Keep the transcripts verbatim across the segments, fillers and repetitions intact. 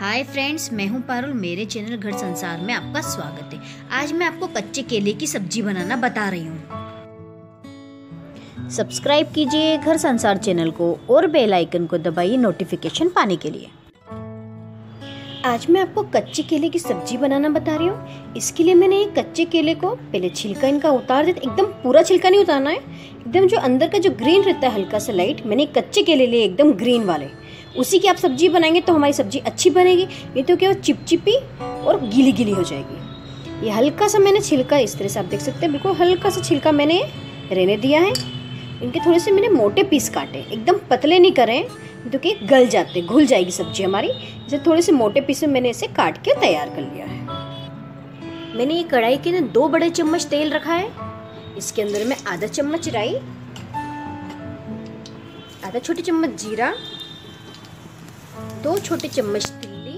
Hi friends, मैं हूं पारुल। मेरे चैनल घर संसार में आपका स्वागत है। आज मैं आपको कच्चे केले की सब्जी बनाना बता रही हूं। सब्सक्राइब कीजिए घर संसार चैनल को और बेल आइकन को दबाइए नोटिफिकेशन पाने के लिए। आज मैं आपको कच्चे केले की सब्जी बनाना बता रही हूँ। इसके लिए मैंने एक कच्चे केले को पहले छिलका इनका उतार देते, एकदम पूरा छिलका नहीं उतारना है, एकदम जो अंदर का जो ग्रीन रहता है हल्का सा लाइट। मैंने कच्चे केले लिए एकदम ग्रीन वाले, उसी की आप सब्जी बनाएंगे तो हमारी सब्जी अच्छी बनेगी। ये तो क्या चिपचिपी और गीली गीली हो जाएगी। ये हल्का सा मैंने छिलका इस तरह से आप देख सकते हैं, बिल्कुल हल्का सा छिलका मैंने रहने दिया है। इनके थोड़े से मैंने मोटे पीस काटे, एकदम पतले नहीं करें तो कि गल जाते, घुल जाएगी सब्जी हमारी। इसे थोड़े से मोटे पीस में मैंने इसे काट के तैयार कर लिया है। मैंने ये कढ़ाई के ना दो बड़े चम्मच तेल रखा है। इसके अंदर मैं आधा चम्मच राई, आधा छोटी चम्मच जीरा, दो छोटे चम्मच तिल्ली,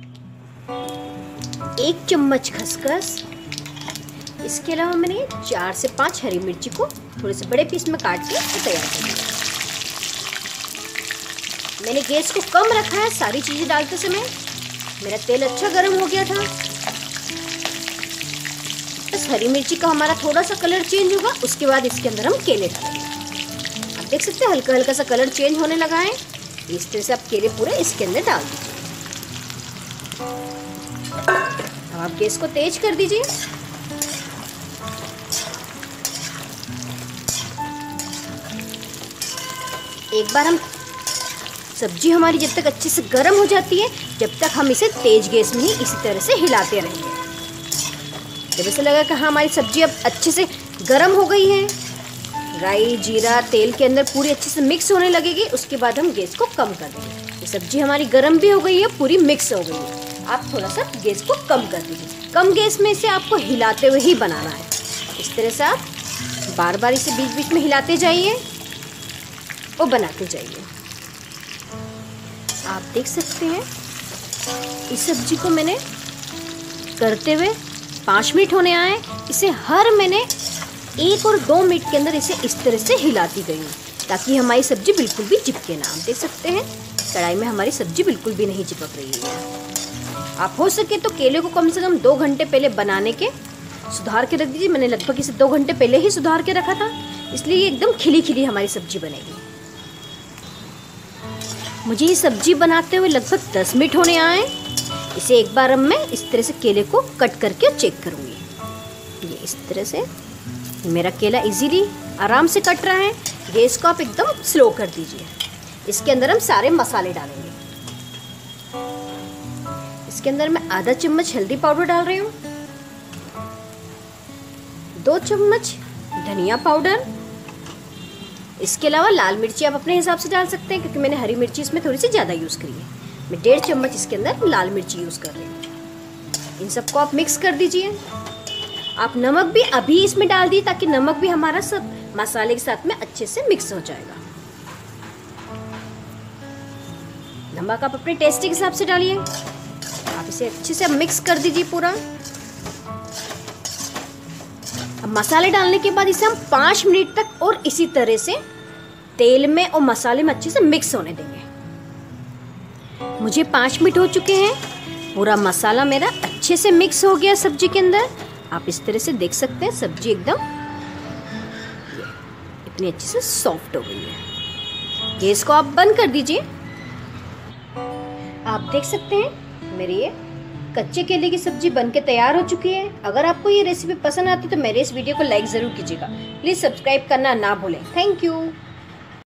एक चम्मच खसखस। इसके अलावा मैंने चार से पांच हरी मिर्ची को थोड़े से बड़े पीस में काट के तैयार कर लिया। मैंने गैस को कम रखा है सारी चीजें डालते समय। मेरा तेल अच्छा गर्म हो गया था। बस हरी मिर्ची का हमारा थोड़ा सा कलर चेंज होगा, उसके बाद इसके अंदर हम केले डालेंगे। आप देख सकते हैं हल्का हल्का सा कलर चेंज होने लगा है। इस तरह से आप केले पूरे इसके अंदर डाल दीजिए। अब आप गैस को तेज कर दीजिए। एक बार हम सब्जी हमारी जब तक अच्छे से गर्म हो जाती है, जब तक हम इसे तेज गैस में ही इसी तरह से हिलाते रहेंगे। जब ऐसा लगा कि हाँ हमारी सब्जी अब अच्छे से गर्म हो गई है, राई जीरा तेल के अंदर पूरी अच्छे से मिक्स होने लगेगी, उसके बाद हम गैस को कम कर देंगे। ये सब्जी हमारी गर्म भी हो गई है, पूरी मिक्स हो गई है। आप थोड़ा सा गैस को कम कर दीजिए। कम गैस में इसे आपको हिलाते हुए ही बनाना है। इस तरह से आप बार बार इसे बीच बीच में हिलाते जाइए और बनाते जाइए। आप देख सकते हैं इस सब्जी को मैंने करते हुए पाँच मिनट होने आए। इसे हर मैंने एक और दो मिनट के अंदर इसे इस तरह से हिलाती गई ताकि हमारी सब्जी बिल्कुल भी चिपके ना। आप देख सकते हैं कढ़ाई में हमारी सब्जी बिल्कुल भी नहीं चिपक रही है। आप हो सके तो केले को कम से कम दो घंटे पहले बनाने के सुधार के रख दीजिए। मैंने लगभग इसे दो घंटे पहले ही सुधार के रखा था, इसलिए ये एकदम खिली खिली हमारी सब्जी बनेगी। मुझे ये सब्जी बनाते हुए लगभग दस मिनट होने आए। इसे एक बार अब मैं इस तरह से केले को कट करके चेक करूँगी। ये इस तरह से मेरा केला इजीली आराम से कट रहा है। गैस को आप एकदम स्लो कर दीजिए। इसके अंदर हम सारे मसाले डालेंगे। इसके अंदर मैं आधा चम्मच हल्दी पाउडर डाल रही हूँ, दो चम्मच धनिया पाउडर। इसके अलावा लाल मिर्ची आप अपने हिसाब से डाल सकते हैं, क्योंकि मैंने हरी मिर्ची इसमें थोड़ी सी ज़्यादा यूज़ करी है। मैं डेढ़ चम्मच इसके अंदर लाल मिर्ची यूज़ कर रही हूँ। इन सबको आप मिक्स कर दीजिए। आप नमक भी अभी इसमें डाल दिए ताकि नमक भी हमारा सब मसाले के साथ में अच्छे से मिक्स हो जाएगा। नमक आप अपने टेस्ट के हिसाब से डालिए। आप इसे अच्छे से मिक्स कर दीजिए पूरा। अब मसाले डालने के बाद इसे हम पाँच मिनट तक और इसी तरह से तेल में और मसाले में अच्छे से मिक्स होने देंगे। मुझे पाँच मिनट हो चुके हैं। पूरा मसाला मेरा अच्छे से मिक्स हो गया सब्जी के अंदर। आप इस तरह से देख सकते हैं सब्जी एकदम इतनी अच्छे से सॉफ्ट हो गई है। गैस को आप बंद कर दीजिए। आप देख सकते हैं मेरी ये कच्चे केले की सब्जी बनके तैयार हो चुकी है। अगर आपको ये रेसिपी पसंद आती है तो मेरे इस वीडियो को लाइक ज़रूर कीजिएगा। प्लीज़ सब्सक्राइब करना ना भूलें। Thank you.